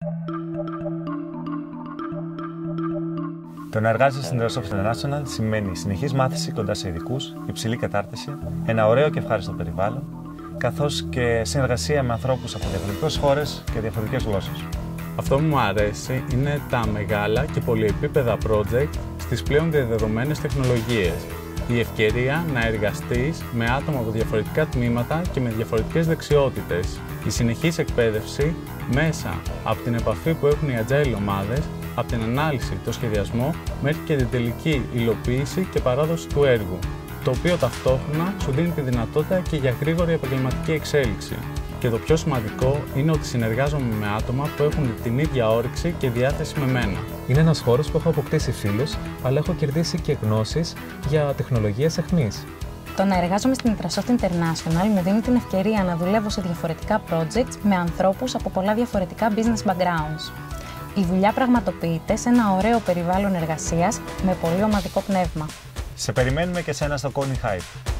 Το να εργάζεσαι στην INTRASOFT International σημαίνει συνεχής μάθηση κοντά σε ειδικούς, υψηλή κατάρτιση, ένα ωραίο και ευχάριστο περιβάλλον, καθώς και συνεργασία με ανθρώπους από διαφορετικές χώρες και διαφορετικές γλώσσες. Αυτό που μου αρέσει είναι τα μεγάλα και πολυεπίπεδα project στις πλέον διαδεδομένες τεχνολογίες. Η ευκαιρία να εργαστείς με άτομα από διαφορετικά τμήματα και με διαφορετικές δεξιότητες. Η συνεχής εκπαίδευση μέσα από την επαφή που έχουν οι agile ομάδες, από την ανάλυση, το σχεδιασμό, μέχρι και την τελική υλοποίηση και παράδοση του έργου, το οποίο ταυτόχρονα σου δίνει τη δυνατότητα και για γρήγορη επαγγελματική εξέλιξη. Και το πιο σημαντικό είναι ότι συνεργάζομαι με άτομα που έχουν την ίδια όρεξη και διάθεση με μένα. Είναι ένας χώρος που έχω αποκτήσει φίλους, αλλά έχω κερδίσει και γνώσεις για τεχνολογίες αιχμής. Το να εργάζομαι στην INTRASOFT International μου δίνει την ευκαιρία να δουλεύω σε διαφορετικά projects με ανθρώπους από πολλά διαφορετικά business backgrounds. Η δουλειά πραγματοποιείται σε ένα ωραίο περιβάλλον εργασίας με πολύ ομαδικό πνεύμα. Σε περιμένουμε και σένα στο Hive.